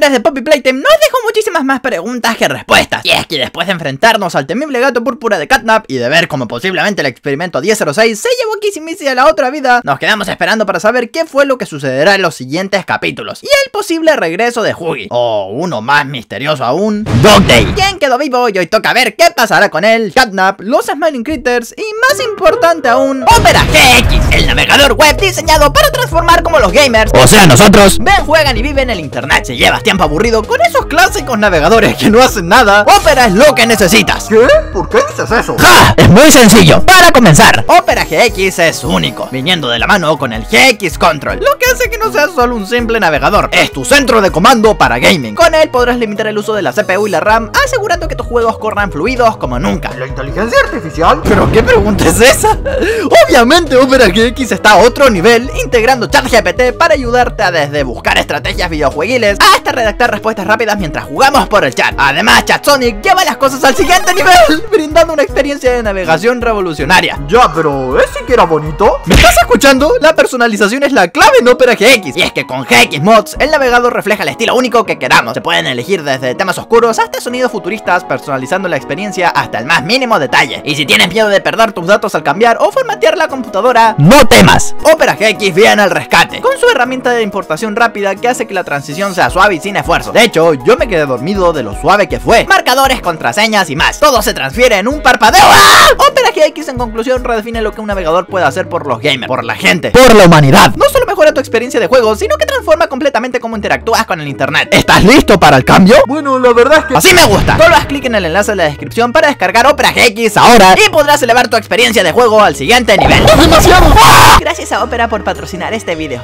3 de Poppy Playtime nos dejó muchísimas más preguntas que respuestas. Y es que después de enfrentarnos al temible gato púrpura de Catnap y de ver cómo posiblemente el experimento 1006 se llevó a Kissy a la otra vida, nos quedamos esperando para saber qué fue lo que sucederá en los siguientes capítulos y el posible regreso de Huggy, o uno más misterioso aún, Dog Day, quien quedó vivo y hoy toca ver qué pasará con él, Catnap, los Smiling Critters y más importante aún, Opera GX, el navegador web diseñado para transformar como los gamers, o sea nosotros, ven, juegan y viven en el internet. Si llevas tiempo aburrido con esos clásicos navegadores que no hacen nada, Opera es lo que necesitas. ¿Qué? ¿Por qué dices eso? ¡Ja! Es muy sencillo. Para comenzar, Opera GX es único, viniendo de la mano con el GX Control, lo que hace que no sea solo un simple navegador, es tu centro de comando para gaming. Con él podrás limitar el uso de la CPU y la RAM, asegurando que tus juegos corran fluidos como nunca. ¿La inteligencia artificial? ¿Pero qué pregunta es esa? Obviamente Opera GX está a otro nivel, integrando ChatGPT para ayudarte a desde buscar estrategias videojueguiles hasta redactar respuestas rápidas mientras jugamos por el chat. Además, ChatSonic lleva las cosas al siguiente nivel, brindando una experiencia de navegación revolucionaria. Ya, pero ¿es siquiera bonito? ¿Me estás escuchando? La personalización es la clave en Opera GX. Y es que con GX Mods, el navegador refleja el estilo único que queramos. Se pueden elegir desde temas oscuros hasta sonidos futuristas, personalizando la experiencia hasta el más mínimo detalle. Y si tienes miedo de perder tus datos al cambiar o formatear la computadora, no temas. Opera GX viene al rescate, con su herramienta de importación rápida que hace que la transición sea suave y sin esfuerzo. De hecho, yo me quedé dormido de lo suave que fue. Marcadores, contraseñas y más. Todo se transfiere en un parpadeo. ¡Ah! Opera GX en conclusión redefine lo que un navegador puede hacer por los gamers, por la gente, por la humanidad. No solo mejora tu experiencia de juego, sino que transforma completamente cómo interactúas con el internet. ¿Estás listo para el cambio? Bueno, la verdad es que... Así me gusta. Solo haz clic en el enlace en la descripción para descargar Opera GX ahora y podrás elevar tu experiencia de juego al siguiente nivel. ¡Es demasiado! ¡Ah! Gracias a Opera por patrocinar este video.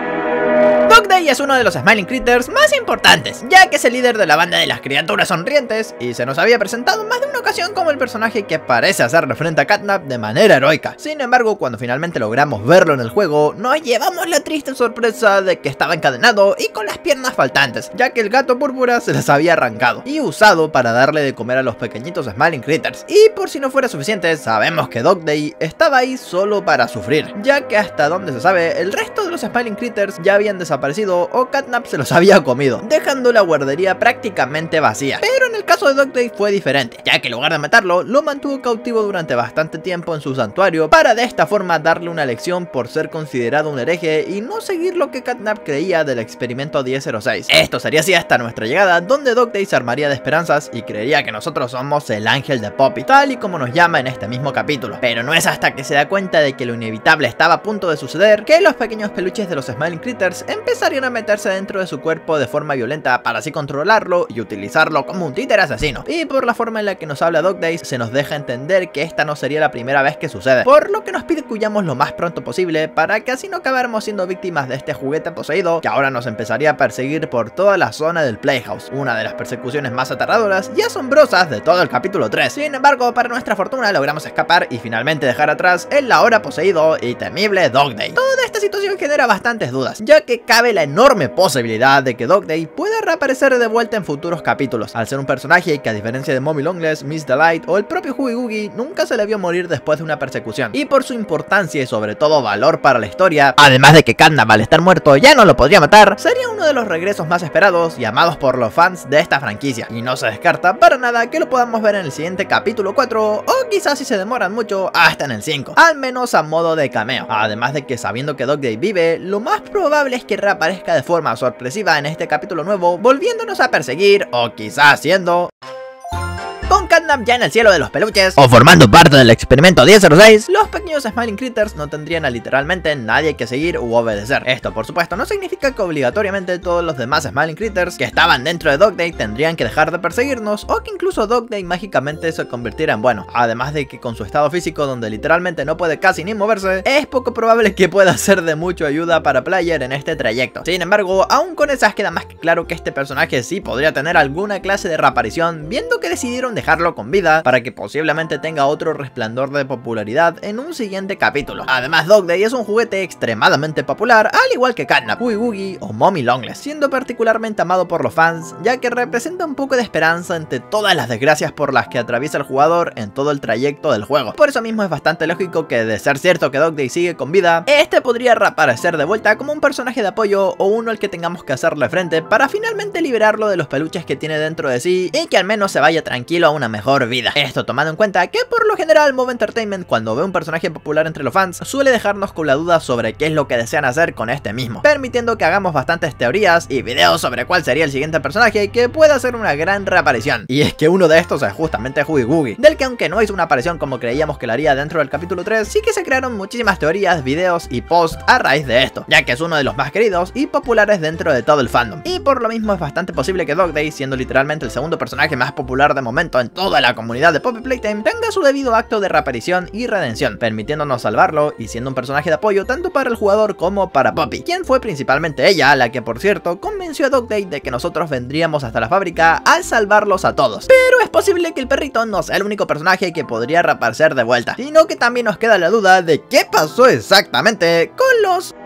Dog Day es uno de los Smiling Critters más importantes, ya que es el líder de la banda de las criaturas sonrientes y se nos había presentado más de una ocasión como el personaje que parece hacerle frente a Catnap de manera heroica. Sin embargo, cuando finalmente logramos verlo en el juego, nos llevamos la triste sorpresa de que estaba encadenado y con las piernas faltantes, ya que el gato púrpura se las había arrancado y usado para darle de comer a los pequeñitos Smiling Critters. Y por si no fuera suficiente, sabemos que Dog Day estaba ahí solo para sufrir, ya que hasta donde se sabe, el resto de los Smiling Critters ya habían desaparecido o Catnap se los había comido, dejando la guardería prácticamente vacía. Pero en el caso de Dog Day fue diferente, ya que en lugar de matarlo, lo mantuvo cautivo durante bastante tiempo en su santuario para de esta forma darle una lección por ser considerado un hereje y no seguir lo que Catnap creía del experimento 1006. Esto sería así hasta nuestra llegada, donde Dog Day se armaría de esperanzas y creería que nosotros somos el ángel de Poppy, tal y como nos llama en este mismo capítulo. Pero no es hasta que se da cuenta de que lo inevitable estaba a punto de suceder que los pequeños peluches de los Smiling Critters empezarían a meterse dentro de su cuerpo de forma violenta para así controlarlo y utilizarlo como un títere asesino. Y por la forma en la que nos habla Dog Day, se nos deja entender que esta no sería la primera vez que sucede, por lo que nos pide que huyamos lo más pronto posible para que así no acabáramos siendo víctimas de este juguete poseído que ahora nos empezaría a perseguir por toda la zona del Playhouse, una de las persecuciones más aterradoras y asombrosas de todo el capítulo 3. Sin embargo, para nuestra fortuna logramos escapar y finalmente dejar atrás el ahora poseído y temible Dog Day. Toda esta situación genera bastantes dudas, ya que cabe la enorme posibilidad de que Dog Day pueda reaparecer de vuelta en futuros capítulos, al ser un personaje que a diferencia de Mommy Longless, Miss Delight o el propio Huggy Wuggy nunca se le vio morir después de una persecución, y por su importancia y sobre todo valor para la historia, además de que Catnap al estar muerto ya no lo podría matar, sería uno de los regresos más esperados y amados por los fans de esta franquicia, y no se descarta para nada que lo podamos ver en el siguiente capítulo 4 o quizás si se demoran mucho hasta en el 5, al menos a modo de cameo. Además de que sabiendo que Dog Day vive, lo más probable es que reaparezca de forma sorpresiva en este capítulo nuevo, volviéndonos a perseguir o quizás siendo... Con Catnap ya en el cielo de los peluches o formando parte del experimento 1006, los pequeños Smiling Critters no tendrían a literalmente nadie que seguir u obedecer. Esto por supuesto no significa que obligatoriamente todos los demás Smiling Critters que estaban dentro de Dog Day tendrían que dejar de perseguirnos o que incluso Dog Day mágicamente se convirtiera en bueno. Además de que con su estado físico donde literalmente no puede casi ni moverse, es poco probable que pueda ser de mucha ayuda para Player en este trayecto. Sin embargo, aún con esas queda más que claro que este personaje sí podría tener alguna clase de reaparición, viendo que decidieron decidieron dejarlo con vida para que posiblemente tenga otro resplandor de popularidad en un siguiente capítulo. Además, Dog Day es un juguete extremadamente popular, al igual que Catnap, Oogie Boogie o Mommy Longlegs, siendo particularmente amado por los fans, ya que representa un poco de esperanza entre todas las desgracias por las que atraviesa el jugador en todo el trayecto del juego. Por eso mismo es bastante lógico que, de ser cierto que Dog Day sigue con vida, este podría reaparecer de vuelta como un personaje de apoyo o uno al que tengamos que hacerle frente para finalmente liberarlo de los peluches que tiene dentro de sí y que al menos se vaya tranquilo a una mejor vida. Esto tomando en cuenta que por lo general Mob Entertainment, cuando ve un personaje popular entre los fans, suele dejarnos con la duda sobre qué es lo que desean hacer con este mismo, permitiendo que hagamos bastantes teorías y videos sobre cuál sería el siguiente personaje que pueda hacer una gran reaparición. Y es que uno de estos es justamente Oogie Boogie, del que aunque no hizo una aparición como creíamos que lo haría dentro del capítulo 3, sí que se crearon muchísimas teorías, videos y posts a raíz de esto, ya que es uno de los más queridos y populares dentro de todo el fandom. Y por lo mismo es bastante posible que Dog Day, siendo literalmente el segundo personaje más popular de momento en toda la comunidad de Poppy Playtime, tenga su debido acto de reaparición y redención, permitiéndonos salvarlo y siendo un personaje de apoyo tanto para el jugador como para Poppy, quien fue principalmente ella la que, por cierto, convenció a Dog Day de que nosotros vendríamos hasta la fábrica al salvarlos a todos. Pero es posible que el perrito no sea el único personaje que podría reaparecer de vuelta, sino que también nos queda la duda de qué pasó exactamente con los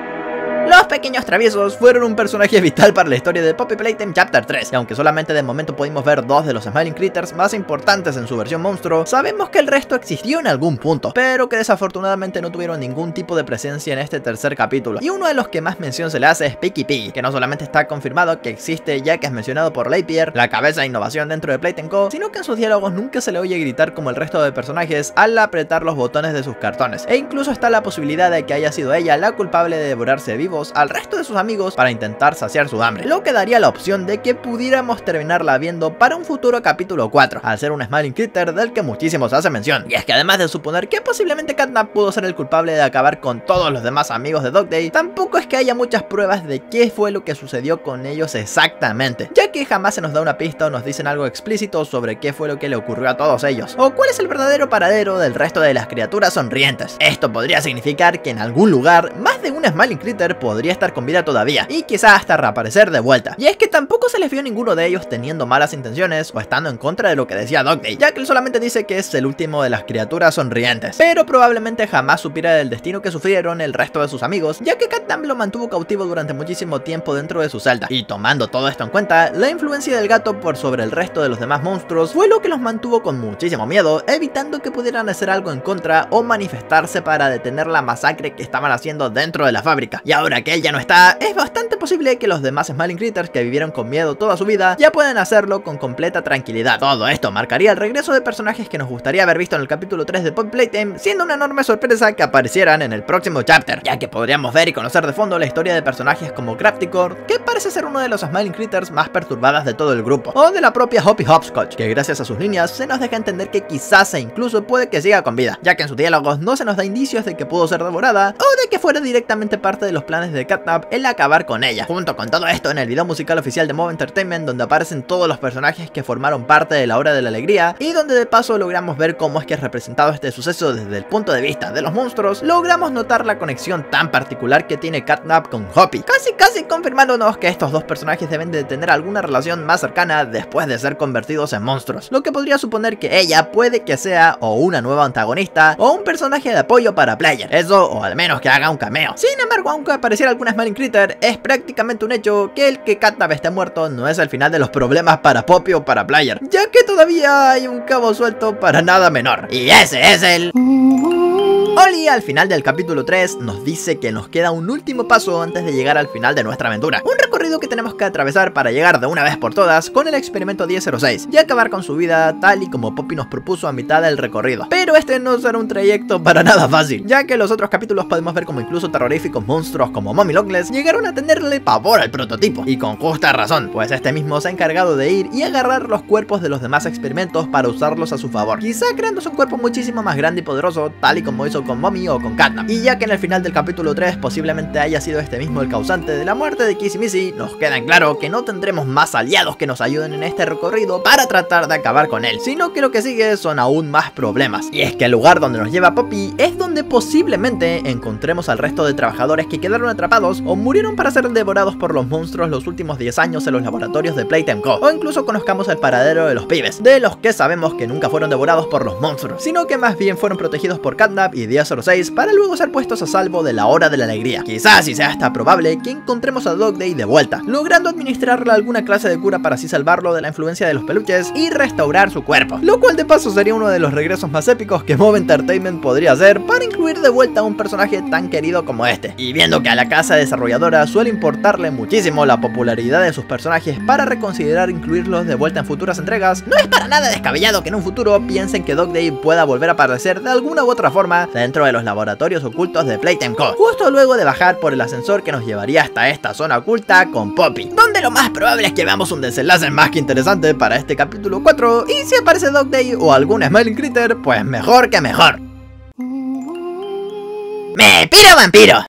pequeños traviesos. Fueron un personaje vital para la historia de Poppy Playtime Chapter 3, y aunque solamente de momento pudimos ver dos de los Smiling Critters más importantes en su versión monstruo, sabemos que el resto existió en algún punto, pero que desafortunadamente no tuvieron ningún tipo de presencia en este tercer capítulo. Y uno de los que más mención se le hace es Picky Piggy, que no solamente está confirmado que existe ya que es mencionado por Lapierre, la cabeza de innovación dentro de Playtime Co., sino que en sus diálogos nunca se le oye gritar como el resto de personajes al apretar los botones de sus cartones, e incluso está la posibilidad de que haya sido ella la culpable de devorarse vivos al resto de sus amigos para intentar saciar su hambre, lo que daría la opción de que pudiéramos terminarla viendo para un futuro capítulo 4, al ser un Smiling Critter del que muchísimo se hace mención. Y es que además de suponer que posiblemente Catnap pudo ser el culpable de acabar con todos los demás amigos de Dog Day, tampoco es que haya muchas pruebas de qué fue lo que sucedió con ellos exactamente, ya que jamás se nos da una pista o nos dicen algo explícito sobre qué fue lo que le ocurrió a todos ellos, o cuál es el verdadero paradero del resto de las criaturas sonrientes. Esto podría significar que en algún lugar más de un Smiling Critter podría estar con vida todavía, y quizá hasta reaparecer de vuelta. Y es que tampoco se les vio ninguno de ellos teniendo malas intenciones o estando en contra de lo que decía Dog Day, ya que él solamente dice que es el último de las criaturas sonrientes, pero probablemente jamás supiera del destino que sufrieron el resto de sus amigos, ya que Catnap lo mantuvo cautivo durante muchísimo tiempo dentro de su celda. Y tomando todo esto en cuenta, la influencia del gato por sobre el resto de los demás monstruos fue lo que los mantuvo con muchísimo miedo, evitando que pudieran hacer algo en contra o manifestarse para detener la masacre que estaban haciendo dentro de la fábrica. Y ahora que él ya no está, es bastante posible que los demás Smiling Critters que vivieron con miedo toda su vida ya puedan hacerlo con completa tranquilidad. Todo esto marcaría el regreso de personajes que nos gustaría haber visto en el capítulo 3 de Poppy Playtime, siendo una enorme sorpresa que aparecieran en el próximo chapter, ya que podríamos ver y conocer de fondo la historia de personajes como Craftycore, que parece ser uno de los Smiling Critters más perturbadas de todo el grupo, o de la propia Hoppy Hopscotch, que gracias a sus líneas se nos deja entender que quizás e incluso puede que siga con vida, ya que en sus diálogos no se nos da indicios de que pudo ser devorada o de que fuera directamente parte de los planes de Catnap el acabar con ella. Junto con todo esto, en el video musical oficial de Mob Entertainment, donde aparecen todos los personajes que formaron parte de la Hora de la Alegría, y donde de paso logramos ver cómo es que es representado este suceso desde el punto de vista de los monstruos, logramos notar la conexión tan particular que tiene Catnap con Hoppy, casi confirmándonos que estos dos personajes deben de tener alguna relación más cercana después de ser convertidos en monstruos, lo que podría suponer que ella puede que sea o una nueva antagonista o un personaje de apoyo para Player, eso o al menos que haga un cameo. Sin embargo, aunque apareciera alguna Smiling Critter, es prácticamente un hecho que el que Catnap esté muerto no es el final de los problemas para Poppy o para Player, ya que todavía hay un cabo suelto para nada menor, y ese es el... Oli al final del capítulo 3 nos dice que nos queda un último paso antes de llegar al final de nuestra aventura, un recorrido que tenemos que atravesar para llegar de una vez por todas con el experimento 1006 y acabar con su vida tal y como Poppy nos propuso a mitad del recorrido. Pero este no será un trayecto para nada fácil, ya que en los otros capítulos podemos ver como incluso terroríficos monstruos como Mommy Longlegs llegaron a tenerle pavor al prototipo, y con justa razón, pues este mismo se ha encargado de ir y agarrar los cuerpos de los demás experimentos para usarlos a su favor, quizá creándose un cuerpo muchísimo más grande y poderoso, tal y como hizo con Mommy o con Catnap. Y ya que en el final del capítulo 3 posiblemente haya sido este mismo el causante de la muerte de Kissy Missy, nos queda en claro que no tendremos más aliados que nos ayuden en este recorrido para tratar de acabar con él, sino que lo que sigue son aún más problemas. Y es que el lugar donde nos lleva Poppy es donde posiblemente encontremos al resto de trabajadores que quedaron atrapados o murieron para ser devorados por los monstruos los últimos 10 años en los laboratorios de Playtime Co. O incluso conozcamos el paradero de los pibes, de los que sabemos que nunca fueron devorados por los monstruos, sino que más bien fueron protegidos por Catnap y Día 06 para luego ser puestos a salvo de la hora de la alegría. Quizás y sea hasta probable que encontremos a Dog Day de vuelta, logrando administrarle alguna clase de cura para así salvarlo de la influencia de los peluches y restaurar su cuerpo, lo cual de paso sería uno de los regresos más épicos que Mob Entertainment podría hacer para incluir de vuelta a un personaje tan querido como este. Y viendo que a la casa desarrolladora suele importarle muchísimo la popularidad de sus personajes para reconsiderar incluirlos de vuelta en futuras entregas, no es para nada descabellado que en un futuro piensen que Dog Day pueda volver a aparecer de alguna u otra forma dentro de los laboratorios ocultos de Playtime Co, justo luego de bajar por el ascensor que nos llevaría hasta esta zona oculta con Poppy, donde lo más probable es que veamos un desenlace más que interesante para este capítulo 4, y si aparece Dog Day o algún Smiling Critter, pues mejor que mejor. ¡Me piro vampiro!